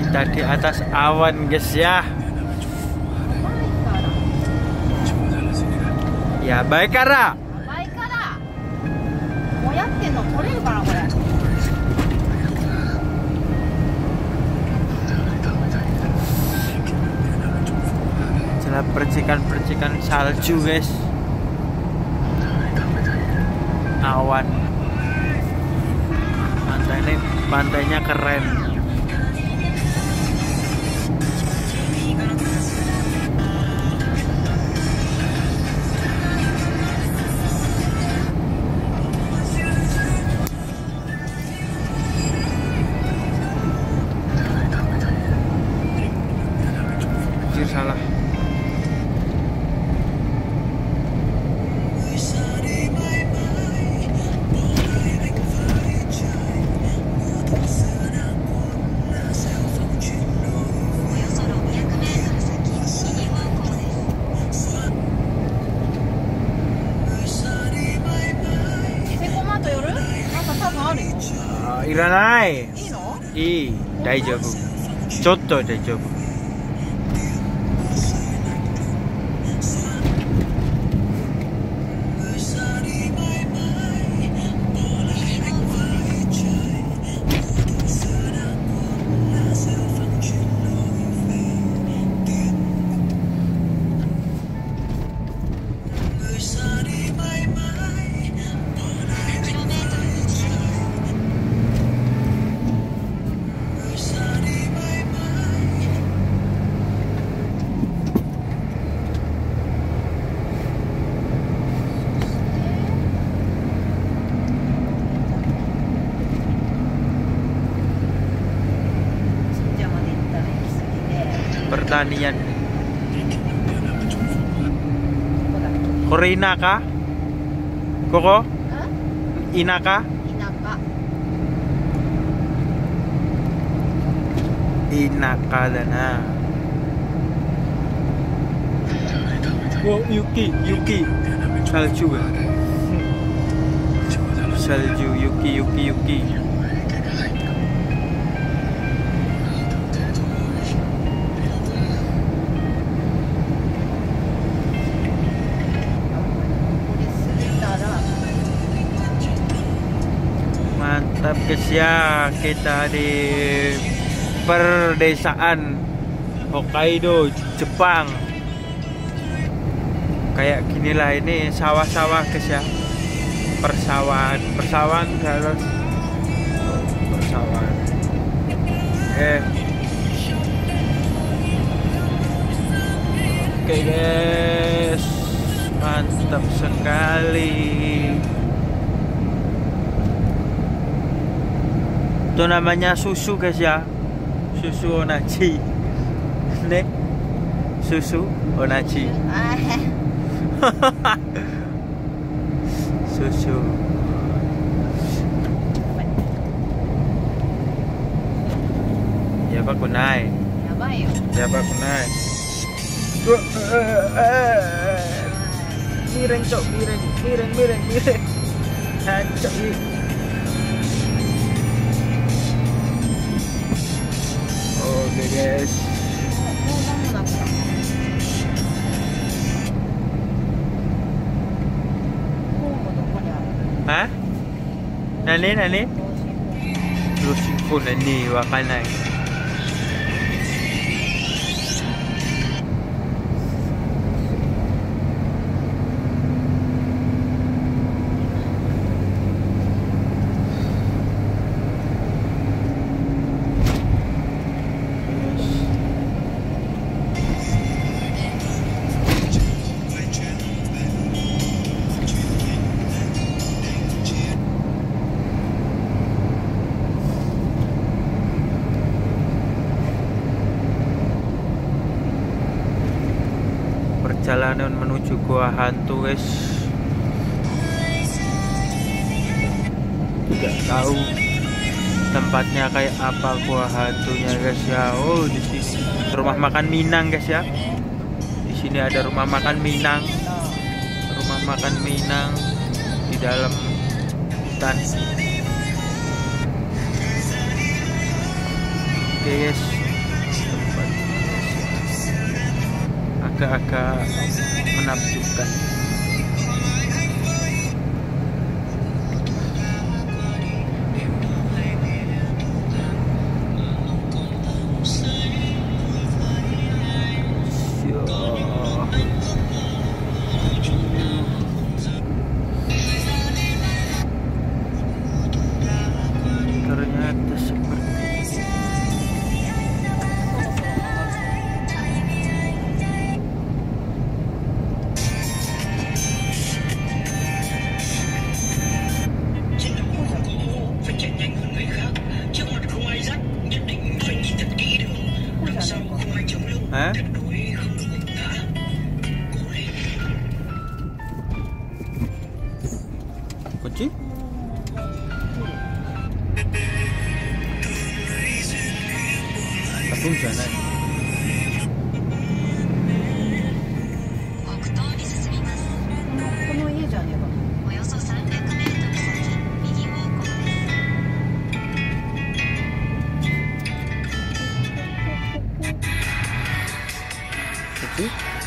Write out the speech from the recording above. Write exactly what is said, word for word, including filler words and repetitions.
Kita di atas awan guys ya. Ya baik Kara. Baik Kara. Mau yatte no toreru kana kore. Jelas percikan-percikan salju guys. Awan. Pantainya pantainya keren. Salah. Ah, いらない。 いいの？ いい、大丈夫。ちょっと大丈夫。Pertanian. Korina kah? Koko? Inaka? Inaka. Inaka dana. Oh, Yuki, Yuki. Salju. Salju, Yuki, Yuki, Yuki. Mantap guys ya, kita di perdesaan Hokkaido, Jepang. Kayak ginilah ini sawah-sawah guys ya. Persawahan, persawahan harus persawahan. Eh. Oke guys, mantap sekali. Itu namanya susu guys ya, susu onachi. Nih, susu onachi. Susu. Yaba kunai. Yabai yo. Yaba kunai. Miring cok, miring, miring, miring, miring. Cok ini. Oke guys. Hah? Nani nani? Roshinko nani wakanai. Perjalanan menuju gua hantu guys. Tidak tahu tempatnya kayak apa gua hantunya guys ya. Oh di sini rumah makan Minang guys ya. Di sini ada rumah makan Minang. Rumah makan Minang di dalam hutan. Oke guys. agak-agak menakjubkan. Ternyata seperti Chiến đấu của khủng bố phải chạy nhanh hơn người khác. Trước mặt không ai dắt, nhất định phải nhìn thật kỹ đường. Đằng sau không ai chống lưng, Hả? tuyệt đối không được gục ngã. Cố lên. kunci? Tapi sana. 北東に進みます。 この家じゃねえか。 およそさんびゃくメートル先、右方向です。 Kunci?